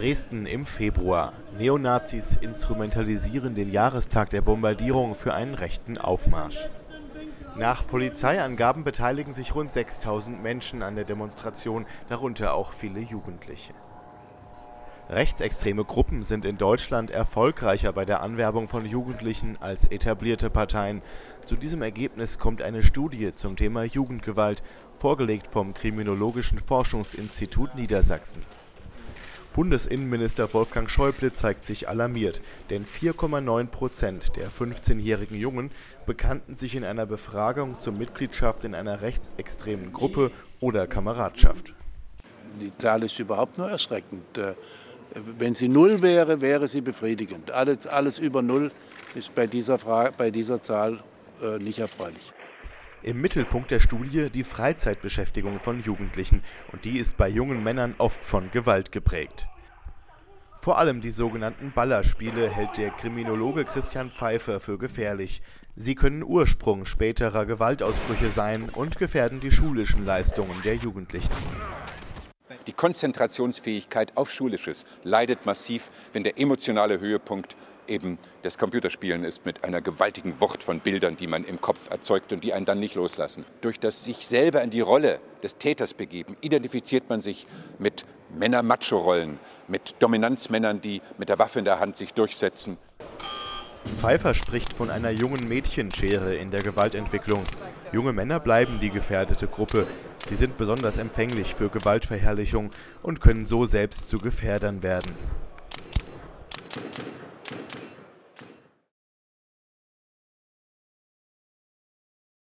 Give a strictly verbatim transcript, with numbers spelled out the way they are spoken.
Dresden im Februar. Neonazis instrumentalisieren den Jahrestag der Bombardierung für einen rechten Aufmarsch. Nach Polizeiangaben beteiligen sich rund sechstausend Menschen an der Demonstration, darunter auch viele Jugendliche. Rechtsextreme Gruppen sind in Deutschland erfolgreicher bei der Anwerbung von Jugendlichen als etablierte Parteien. Zu diesem Ergebnis kommt eine Studie zum Thema Jugendgewalt, vorgelegt vom Kriminologischen Forschungsinstitut Niedersachsen. Bundesinnenminister Wolfgang Schäuble zeigt sich alarmiert, denn vier Komma neun Prozent der fünfzehnjährigen Jungen bekannten sich in einer Befragung zur Mitgliedschaft in einer rechtsextremen Gruppe oder Kameradschaft. Die Zahl ist überhaupt nur erschreckend. Wenn sie null wäre, wäre sie befriedigend. Alles, alles über null ist bei dieser, Frage, bei dieser Zahl äh, nicht erfreulich. Im Mittelpunkt der Studie die Freizeitbeschäftigung von Jugendlichen, und die ist bei jungen Männern oft von Gewalt geprägt. Vor allem die sogenannten Ballerspiele hält der Kriminologe Christian Pfeiffer für gefährlich. Sie können Ursprung späterer Gewaltausbrüche sein und gefährden die schulischen Leistungen der Jugendlichen. Die Konzentrationsfähigkeit auf Schulisches leidet massiv, wenn der emotionale Höhepunkt eben das Computerspielen ist mit einer gewaltigen Wucht von Bildern, die man im Kopf erzeugt und die einen dann nicht loslassen. Durch das sich selber in die Rolle des Täters begeben, identifiziert man sich mit Männer-Macho-Rollen, mit Dominanzmännern, die mit der Waffe in der Hand sich durchsetzen. Pfeiffer spricht von einer jungen Mädchenschere in der Gewaltentwicklung. Junge Männer bleiben die gefährdete Gruppe. Sie sind besonders empfänglich für Gewaltverherrlichung und können so selbst zu Gefährdern werden.